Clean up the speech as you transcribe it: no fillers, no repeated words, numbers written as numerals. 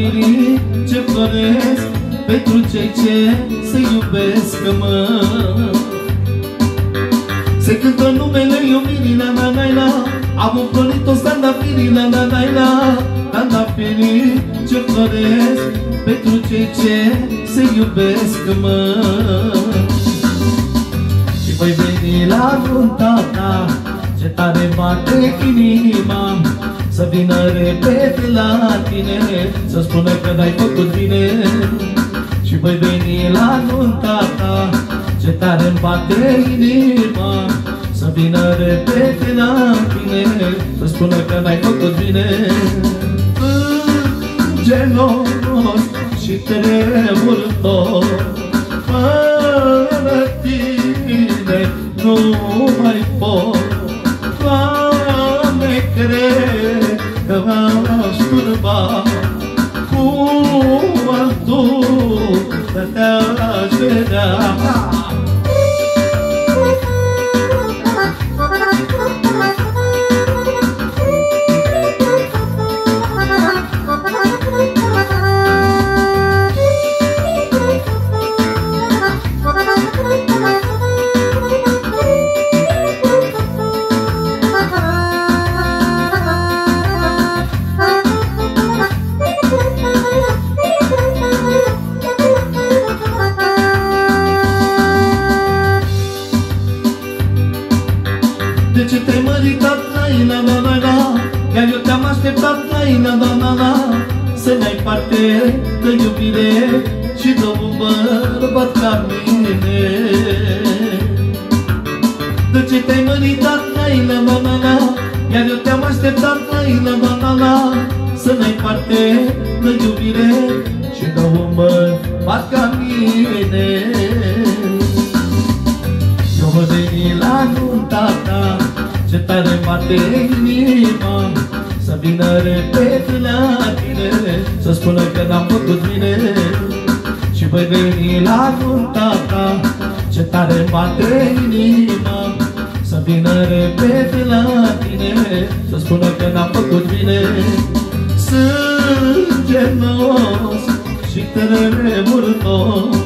trandafiri ce floresc pentru cei ce se iubesc, mă. Se cântă numele iubirii, la la la la. Am înflorit toți trandafirii, la la la la. Trandafirii ce floresc pentru cei ce se iubesc, mă. Și voi veni la nunta ta, ce tare bate inima, să vină repede la tine, să spună că n-ai făcut bine. Și voi veni la nunta ta, ce tare-mi bate inima, să vină repede la tine, să spună că n-ai făcut bine. Gelos și tremurător, fără tine nu mai pot. Doamne, cred că m-aș turba cu altul să te-aș vedea. De ce te-ai măritat, la la la la? Iar eu te-am așteptat, la la la la. Să ne-ai parte de iubire și de un bărbat ca mine. De ce te-ai măritat, la la la la? Iar eu te-am așteptat, la la la la. Să ne-ai parte de iubire și de un bărbat ca mine. Eu mă veni la nunta ta, ce tare bate inima, să vină repede la tine, să spună că n-am făcut bine. Și voi veni la nunta ta, ce tare bate inima, să vină repede la tine, să spună că n-am făcut bine. Sunt gelos și tremurător,